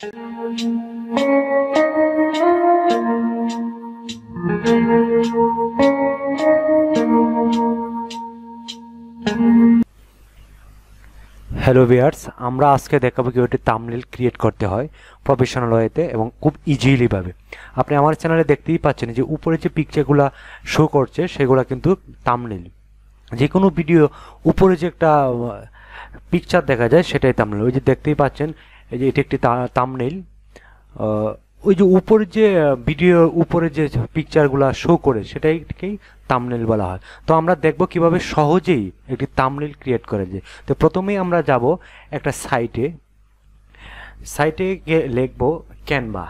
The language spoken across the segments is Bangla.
হ্যালো ভিউয়ার্স, আমরা আজকে দেখাবো কিভাবে থাম্বনেল ক্রিয়েট করতে হয় প্রফেশনাল ওয়েতে এবং খুব ইজিলি ভাবে। আপনি আমার চ্যানেলে দেখতেই পাচ্ছেন যে উপরে যে পিকচারগুলো শো করছে সেগুলো কিন্তু থাম্বনেল। যে কোনো ভিডিও উপরে যে একটা পিকচার দেখা যায় সেটাই থাম্বনেল। ওই যে দেখতেই পাচ্ছেন এই যে এটি একটি থাম্বনেল। ওই যে উপরে যে ভিডিও উপরে যে পিকচারগুলো শো করে সেটাকেই থাম্বনেল বলা হয়। তো আমরা দেখব কিভাবে সহজেই একটি থাম্বনেল ক্রিয়েট করা যায়। তো প্রথমেই আমরা যাব একটা সাইটে গিয়ে লিখব ক্যানভা।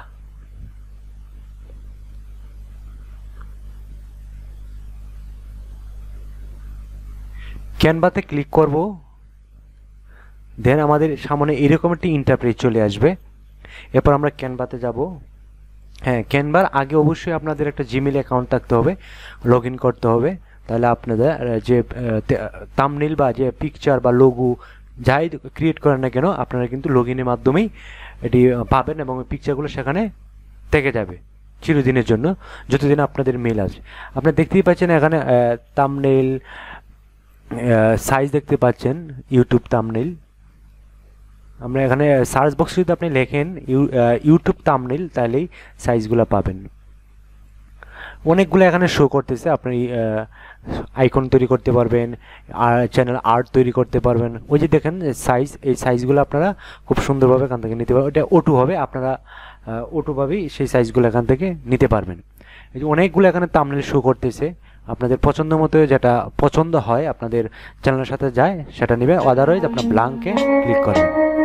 ক্যানভাতে ক্লিক করব, দেন আমাদের সামনে এরকম একটি ইন্টারপ্রেস চলে আসবে। এরপর আমরা ক্যানভাতে যাব। হ্যাঁ, ক্যানভার আগে অবশ্যই আপনাদের একটা জিমেল অ্যাকাউন্ট থাকতে হবে, লগ ইন করতে হবে। তাহলে আপনাদের যে থাম্বনেল বা যে পিকচার বা লোগো যাই ক্রিয়েট করেন না কেন আপনারা কিন্তু লগ ইনের মাধ্যমেই এটি পাবেন এবং পিকচারগুলো সেখানে থেকে যাবে চিরদিনের জন্য, যতদিন আপনাদের মেল আসবে। আপনারা দেখতেই পাচ্ছেন এখানে থাম্বনেল সাইজ দেখতে পাচ্ছেন, ইউটিউব থাম্বনেল। আমরা এখানে সার্চ বক্সে যদি আপনি লেখেন ইউটিউব থাম্বনেল তাহলেই সাইজগুলো পাবেন। অনেকগুলো এখানে শো করতেছে। আপনি আইকন তৈরি করতে পারবেন, আর চ্যানেল আর্ট তৈরি করতে পারবেন। ওই যে দেখেন সাইজ, এই সাইজগুলো আপনারা খুব সুন্দরভাবে এখান থেকে নিতে পারবেন। এটা অটো হবে, আপনারা অটোভাবেই সেই সাইজগুলো এখান থেকে নিতে পারবেন। এই যে অনেকগুলো এখানে থাম্বনেল শো করতেছে। আপনাদের পছন্দ মতো যেটা পছন্দ হয় আপনাদের চ্যানেলের সাথে যায় সেটা নেবে, আদারওয়াইজ আপনার ব্ল্যাঙ্কে ক্লিক করবেন।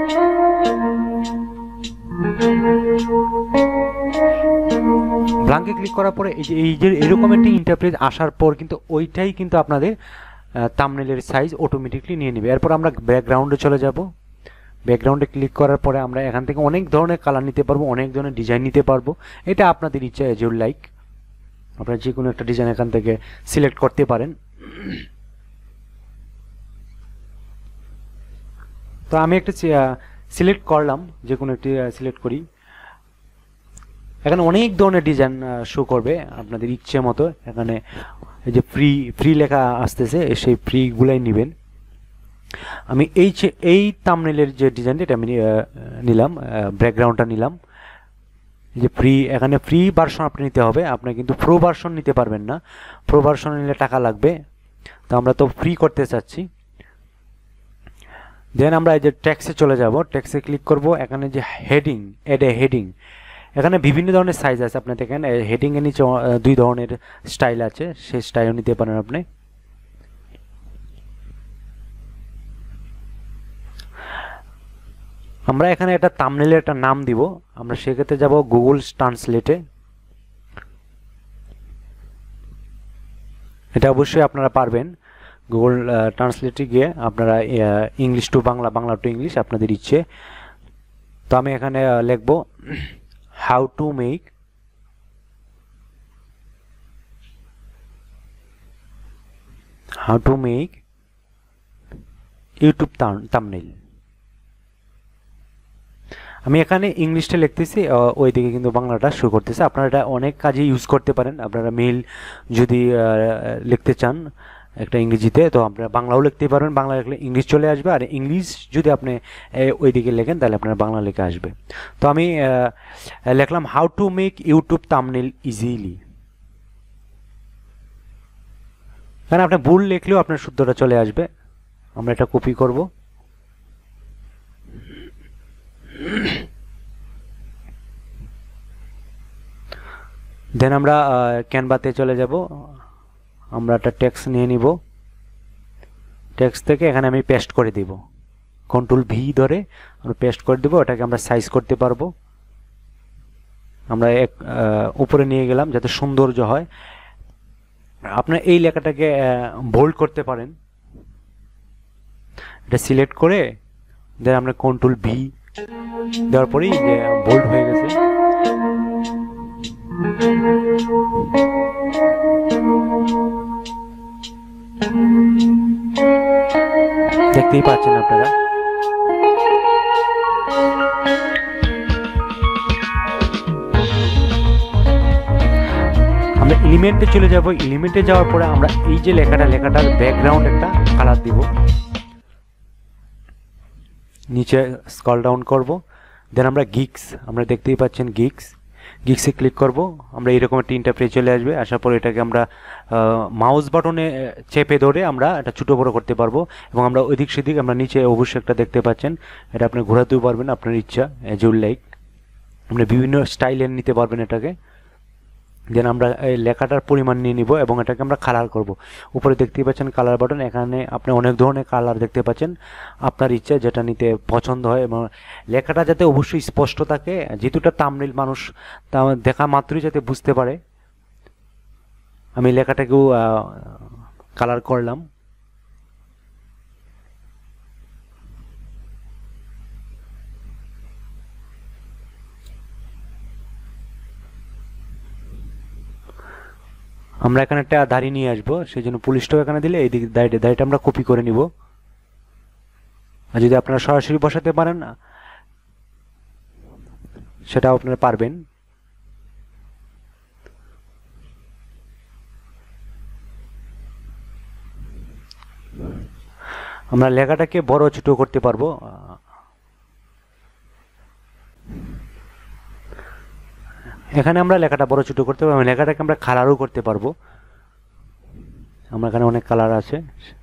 ব্ল্যাঙ্কে ক্লিক করার পরে এই যে এরকম একটি ইন্টারপ্রেস আসার পর কিন্তু ওইটাই কিন্তু আপনাদের থাম্বনেলের সাইজ অটোমেটিকলি নিয়ে নেবে। এরপর আমরা ব্যাকগ্রাউন্ডে চলে যাব। ব্যাকগ্রাউন্ডে ক্লিক করার পরে আমরা এখান থেকে অনেক ধরনের কালার নিতে পারবো, অনেক ধরনের ডিজাইন নিতে পারবো। এটা আপনাদের ইচ্ছা, এজ ইউ লাইক। আপনারা যে কোনো একটা ডিজাইন এখান থেকে সিলেক্ট করতে পারেন। তো আমি একটা সিলেক্ট করলাম, যে কোনো একটি সিলেক্ট করি। এখানে অনেক ধরনের ডিজাইন শো করবে আপনাদের ইচ্ছে মতো। এখানে এই যে ফ্রি লেখা আসতেছে, সেই ফ্রিগুলাই নেবেন। আমি এই থাম্বনেলের যে ডিজাইনটা এটা আমি নিলাম, ব্যাকগ্রাউন্ডটা নিলাম। এই যে এখানে ফ্রি ভার্সন আপনি নিতে হবে, আপনি কিন্তু প্রো ভার্সন নিতে পারবেন না। প্রো ভার্সন নিলে টাকা লাগবে, তো আমরা তো ফ্রি করতে চাচ্ছি। দেন আমরা এই যে টেক্সটে চলে যাব। টেক্সটে ক্লিক করব। এখানে যে হেডিং, হেডিং, এখানে বিভিন্ন ধরনের সাইজ আছে। আপনি দেখেন হেডিংয়ের নিচে দুই ধরনের স্টাইল আছে, সেই স্টাইলও নিতে পারেন আপনি। আমরা এখানে একটা থাম্বনেলের একটা নাম দিব। আমরা সেক্ষেত্রে যাব গুগল ট্রান্সলেটে। এটা অবশ্যই আপনারা পারবেন। গুগল ট্রান্সলেটে গিয়ে আপনারা English to Bangla, Bangla to English আপনাদের ইচ্ছে। তো আমি এখানে লিখব how to make YouTube thumbnail. আমি এখানে ইংলিশটা লিখতেছি, ওইদিকে কিন্তু বাংলাটা শো করতেছে। আপনারা এটা অনেক কাজে ইউজ করতে পারেন। আপনারা মেল যদি লিখতে চান একটা ইংরেজিতে, তো আপনারা বাংলাও লিখতে পারবেন। বাংলা লিখলে ইংলিশ চলে আসবে, আর ইংলিশ যদি আপনি ওইদিকে লেখেন তাহলে আপনার বাংলা লেখা আসবে। তো আমি লিখলাম how to make YouTube thumbnail easily. কারণ আপনি ভুল লিখলেও আপনার শুদ্ধটা চলে আসবে। আমরা এটা কপি করব। দেন আমরা ক্যানভাতে চলে যাব। আমরা একটা টেক্সট নিয়ে নিব। টেক্সট থেকে এখানে আমি পেস্ট করে দিব, কন্ট্রোল ভি ধরে আমরা পেস্ট করে দেব। ওটাকে আমরা সাইজ করতে পারবো। আমরা উপরে নিয়ে গেলাম যাতে সৌন্দর্য হয়। আপনার এই লেখাটাকে বোল্ড করতে পারেন। এটা সিলেক্ট করে দেন আমরা কন্ট্রোল ভি দেওয়ার পরেই যে বোল্ড হয়ে গেছে। দেখতেই পাচ্ছেন আপনারা। আমরা এলিমেন্টে চলে যাব। এলিমেন্টে যাওয়ার পরে আমরা এই যে লেখাটার ব্যাকগ্রাউন্ড একটা কালার দিব। নিচে স্ক্রল ডাউন করব, দেন আমরা গিগস, আমরা দেখতেই পাচ্ছেন গিগসে ক্লিক করব। আমরা এরকম একটা ইন্টারফেস চলে আসবে। আসার পর এটাকে আমরা মাউস বাটনে চেপে ধরে আমরা এটা ছোটো বড়ো করতে পারবো, এবং আমরা ওইদিক সেদিক আমরা নিচে অবশ্যই একটা দেখতে পাচ্ছেন, এটা আপনি ঘোরাতেও পারবেন আপনার ইচ্ছা, অ্যাজ ইউ লাইক। আপনি বিভিন্ন স্টাইলের নিতে পারবেন এটাকে। দেন আমরা এই লেখাটার পরিমাণ নিয়ে নিব এবং এটাকে আমরা কালার করব। উপরে দেখতেই পাচ্ছেন কালার বাটন, এখানে আপনি অনেক ধরনের কালার দেখতে পাচ্ছেন, আপনার ইচ্ছা যেটা নিতে পছন্দ হয়। এবং লেখাটা যাতে অবশ্যই স্পষ্ট থাকে, যেহেতুটা থাম্বনেইল মানুষ তা দেখা মাত্রই যাতে বুঝতে পারে। আমি লেখাটাকেও কালার করলাম। আমরা এখানে একটা দাড়ি নিয়ে আসবো, সেই জন্য পুলিশটাও এখানে দিলে এই দিকে দাড়িটা আমরা কপি করে নিব। আর যদি আপনারা সরাসরি বসাতে পারেন সেটাও আপনারা পারবেন। আমরা লেখাটাকে বড় ছোট করতে পারবো। এখানে আমরা লেখাটা বড় ছোট করতে পারবো, লেখাটাকে আমরা কালারও করতে পারবো। আমরা এখানে অনেক কালার আছে,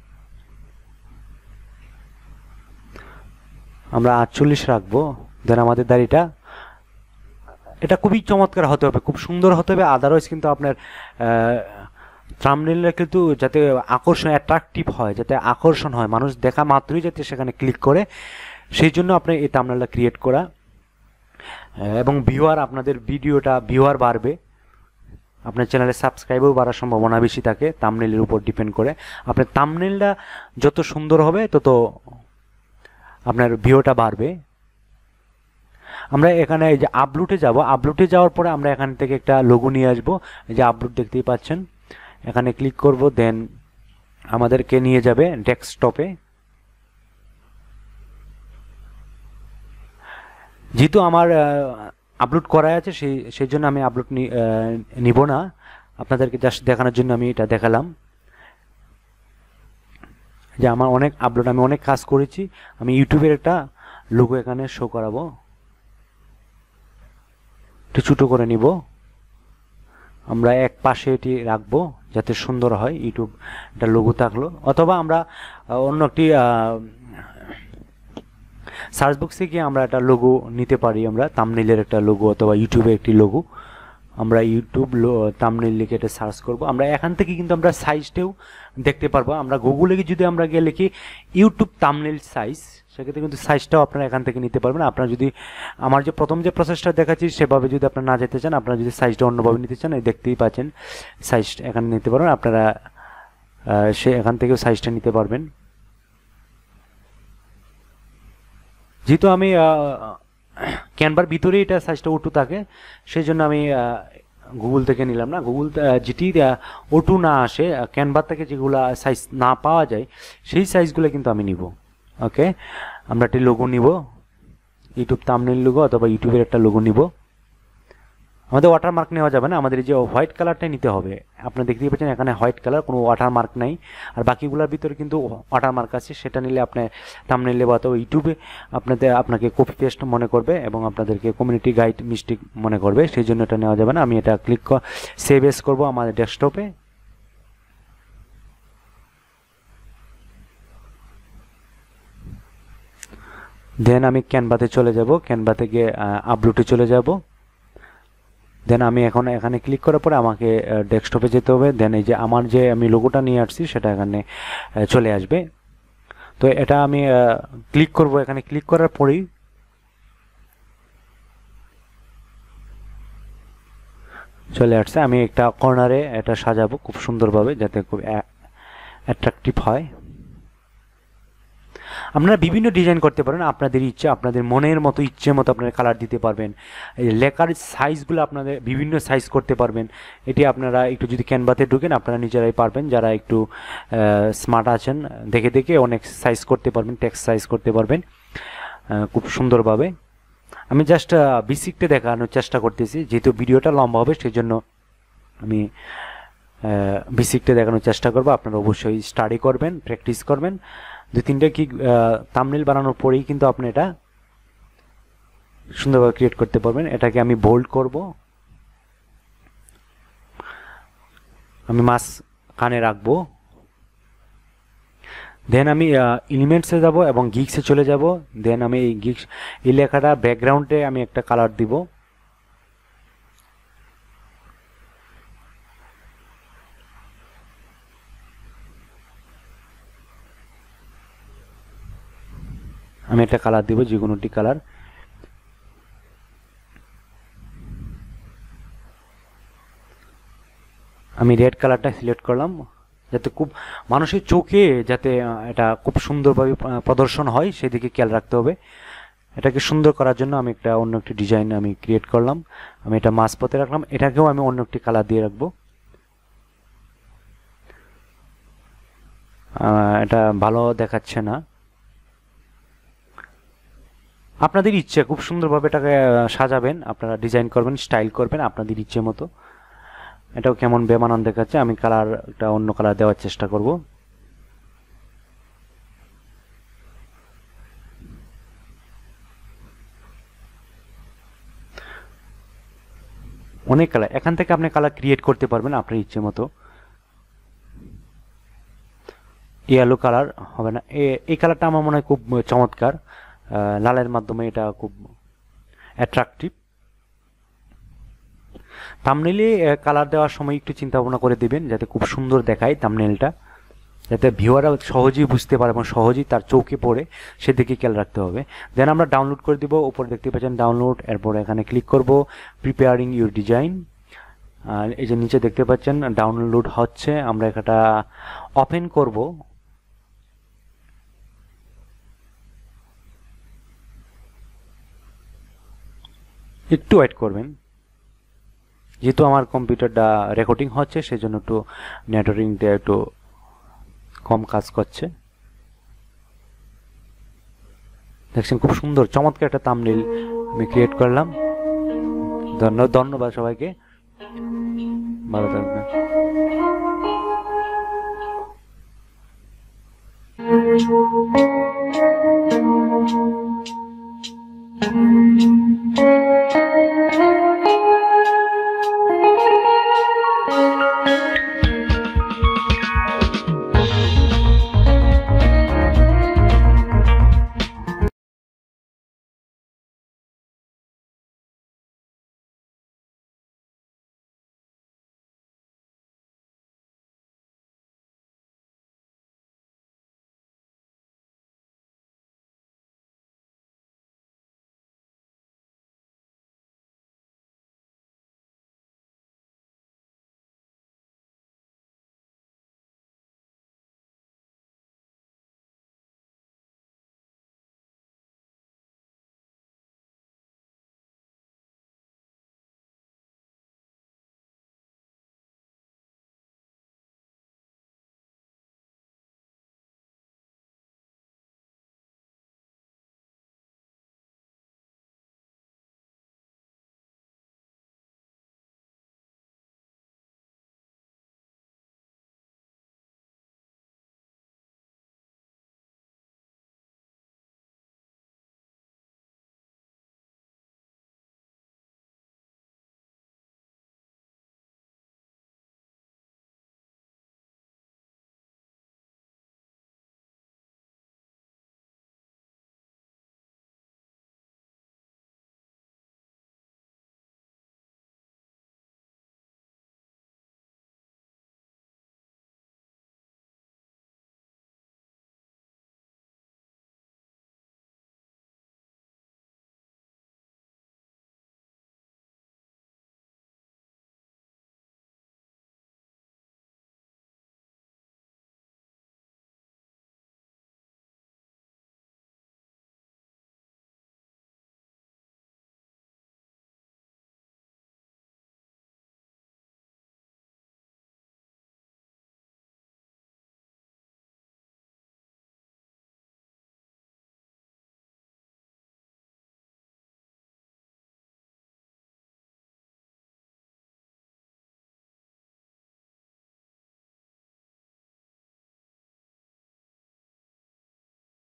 আমরা 48 রাখবো। দেন আমাদের দাড়িটা, এটা খুবই চমৎকার হতে হবে, খুব সুন্দর হতে হবে। আদারওয়াইজ কিন্তু আপনার থাম্বনেইলটা কিন্তু যাতে আকর্ষণ, অ্যাট্রাকটিভ হয়, যাতে আকর্ষণ হয়, মানুষ দেখা মাত্রই যাতে সেখানে ক্লিক করে, সেই জন্য আপনার এই থাম্বনেইলটা ক্রিয়েট করা। এবং ভিউয়ার, আপনাদের ভিডিওটা ভিউয়ার বাড়বে, আপনার চ্যানেলে সাবস্ক্রাইবও বাড়ার সম্ভাবনা বেশি থাকে থাম্বনেইলের উপর ডিপেন্ড করে। আপনার থাম্বনেইলটা যত সুন্দর হবে তত আপনার ভিউটা বাড়বে। আমরা এখানে এই যে আপলোডে যাব, আপলোডে যাওয়ার পরে আমরা এখান থেকে একটা লোগো নিয়ে আসব। এই যে আপলোড দেখতেই পাচ্ছেন, এখানে ক্লিক করব, দেন আমাদেরকে নিয়ে যাবে ডেস্কটপে। যেহেতু আমার আপলোড করা আছে সেই জন্য আমি আপলোড নিব না, আপনাদেরকে জাস্ট দেখানোর জন্য আমি এটা দেখালাম যে আমার অনেক আপলোড, আমি অনেক কাজ করেছি। আমি ইউটিউবের একটা লোগো এখানে শো করাবো, একটু ছোটো করে নিব। আমরা এক পাশে এটি রাখবো যাতে সুন্দর হয়, ইউটিউব একটা লোগো থাকলো। অথবা আমরা অন্য একটি সার্চ বক্সে গিয়ে আমরা একটা লোগো নিতে পারি, আমরা থাম্বনেইলের একটা লোগো অথবা ইউটিউবের একটি লোগো। আমরা ইউটিউব থাম্বনেইল লিখে এটা সার্চ করব। আমরা এখান থেকে কিন্তু আমরা সাইজটাও দেখতে পারবো। আমরা গুগলে যদি আমরা গিয়ে লিখি ইউটিউব থাম্বনেইল সাইজ, সেক্ষেত্রে কিন্তু সাইজটাও আপনারা এখান থেকে নিতে পারবেন। আপনারা যদি আমার যে প্রথম যে প্রসেসটা দেখাচ্ছি সেভাবে যদি আপনারা না যেতে চান, আপনারা যদি সাইজটা অন্যভাবে নিতে চান, দেখতেই পাচ্ছেন সাইজটা এখানে নিতে পারবেন আপনারা, এখান থেকেও সাইজটা নিতে পারবেন। যেহেতু আমি ক্যানভার ভিতরে এটা সাইজটা ওটু থাকে, সেই জন্য আমি গুগল থেকে নিলাম না। গুগল যেটি ওটু না আসে, ক্যানভার থেকে যেগুলো সাইজ না পাওয়া যায় সেই সাইজগুলো কিন্তু আমি নিব। ওকে, আমরা একটি লোগো নিব, ইউটিউব থাম্বনেইল লোগো অথবা ইউটিউবের একটা লোগো নিব। আমাদের ওয়াটারমার্ক নেওয়া যাবে না, আমাদের যে হোয়াইট কালারটাই নিতে হবে। আপনারা দেখতেই পাচ্ছেন এখানে হোয়াইট কালার, কোনো ওয়াটারমার্ক নাই। আর বাকিগুলোর ভিতরে কিন্তু ওয়াটারমার্ক আছে, সেটা নিলে আপনার থাম্বনেইলে বা অথবা ইউটিউবে আপনাকে কপি পেস্ট মনে করবে এবং আপনাদেরকে কমিউনিটি গাইড মিস্টেক মনে করবে, সেই জন্য এটা নেওয়া যাবে না। আমি এটা সেভ এস করবো আমাদের ডেস্কটপে। দেন আমি ক্যানভাতে চলে যাব, ক্যানভা থেকে আপলোডে চলে যাব। দেন আমি এখন এখানে ক্লিক করার পরে আমাকে ডেস্কটপে যেতে হবে। দেন এই যে আমার যে আমি লোগোটা নিয়ে আসছি সেটা এখানে চলে আসবে। তো এটা আমি ক্লিক করব, এখানে ক্লিক করার পরেই চলে আসছে। আমি একটা কর্নারে এটা সাজাবো খুব সুন্দরভাবে যাতে খুব অ্যাট্রাকটিভ হয়। আপনারা বিভিন্ন ডিজাইন করতে পারেন, আপনাদের ইচ্ছা, আপনাদের মনের মতো ইচ্ছে মতো আপনারা কালার দিতে পারবেন। এই লেখার সাইজগুলো আপনাদের বিভিন্ন সাইজ করতে পারবেন। এটি আপনারা একটু যদি ক্যানভাতে ঢুকেন আপনারা নিজেরাই পারবেন, যারা একটু স্মার্ট আছেন দেখে দেখে অনেক সাইজ করতে পারবেন, টেক্সট সাইজ করতে পারবেন খুব সুন্দরভাবে। আমি জাস্ট বেসিকটা দেখানোর চেষ্টা করতেছি, যেহেতু ভিডিওটা লম্বা হবে সেই জন্য আমি বেসিকটা দেখানোর চেষ্টা করব। আপনারা অবশ্যই স্টাডি করবেন, প্র্যাকটিস করবেন। 2-3টা কি থাম্বনেল বানানোর পরেই কিন্তু আপনি এটা সুন্দরভাবে ক্রিয়েট করতে পারবেন। এটাকে আমি বোল্ড করব, আমি মাস কানে রাখবো। দেন আমি এলিমেন্টসে যাব এবং গিগসে চলে যাব। দেন আমি এই গিগস এই লেখাটা ব্যাকগ্রাউন্ডে আমি একটা কালার দিব। আমি একটা কালার দিব, যে কোনোটি কালার। আমি রেড কালারটা সিলেক্ট করলাম, যাতে খুব মানুষের চোখে যাতে এটা খুব সুন্দরভাবে প্রদর্শন হয় সেদিকে খেয়াল রাখতে হবে। এটাকে সুন্দর করার জন্য আমি একটা অন্য একটি ডিজাইন আমি ক্রিয়েট করলাম। আমি এটা মাঝপথে রাখলাম, এটাকেও আমি অন্য একটি কালার দিয়ে রাখবো। এটা ভালো দেখাচ্ছে না। আপনাদের ইচ্ছে খুব সুন্দরভাবে এটাকে সাজাবেন, আপনারা ডিজাইন করবেন, স্টাইল করবেন আপনাদের ইচ্ছে মতো। এটাও কেমন বেমানান দেখাচ্ছে, আমি কালারটা অন্য কালার দেওয়ার চেষ্টা করব। অনেক কালার, এখান থেকে আপনি কালার ক্রিয়েট করতে পারবেন আপনার ইচ্ছে মতো। ইয়েলো কালার হবে না, এই কালারটা আমার মনে হয় খুব চমৎকার। লালের মাধ্যমে এটা খুব অ্যাট্রাকটিভ। থাম্বনেইলে কালার দেওয়ার সময় একটু চিন্তা ভাবনা করে দিবেন, যাতে খুব সুন্দর দেখায় থাম্বনেইলটা, যাতে ভিউয়াররা সহজেই বুঝতে পারে এবং সহজেই তার চোখে পড়ে, সেদিকে খেয়াল রাখতে হবে। দেন আমরা ডাউনলোড করে দিব, উপরে দেখতে পাচ্ছেন ডাউনলোড। এরপর এখানে ক্লিক করব, প্রিপেয়ারিং ইউর ডিজাইন। আর এই যে নিচে দেখতে পাচ্ছেন ডাউনলোড হচ্ছে, আমরা এটা ওপেন করব। একটু ওয়েট করবেন, যেহেতু আমার কম্পিউটারটা রেকর্ডিং হচ্ছে সেজন্য একটু নেটওয়ার্কিংটা একটু কম কাজ করছে। দেখছেন খুব সুন্দর চমৎকার একটা থাম্বনেইল আমি ক্রিয়েট করলাম। ধন্যবাদ সবাইকে, ভালো থাকবেন।